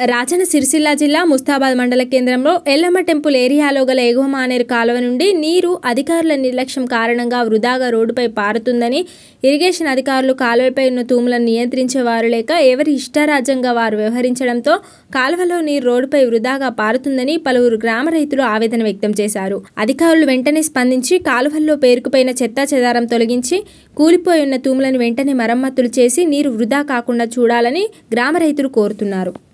రాజన్న సిరిసిల్ల జిల్లా ముస్తాబాద్ మండల కేంద్రంలో ఎల్లమ్మ టెంపుల్ ఏరియాలో గల ఎగువ మానేరు కాలువ నుండి నీరు అధికారుల నిర్లక్ష్యం కారణంగా వృధాగా రోడ్డుపై పారుతుందని, ఇరిగేషన్ అధికారులు కాలువపై ఉన్న తూములను నియంత్రించేవారు లేక ఎవరి ఇష్టారాజ్యంగా వారు వ్యవహరించడంతో కాలువలో నీరు రోడ్డుపై వృధాగా పారుతుందని పలువురు గ్రామ రైతులు ఆవేదన వ్యక్తం చేశారు. అధికారులు వెంటనే స్పందించి కాలువల్లో పేరుకుపోయిన చెత్తా చెదారం తొలగించి కూలిపోయి ఉన్న తూములను వెంటనే మరమ్మతులు చేసి నీరు వృధా కాకుండా చూడాలని గ్రామ రైతులు కోరుతున్నారు.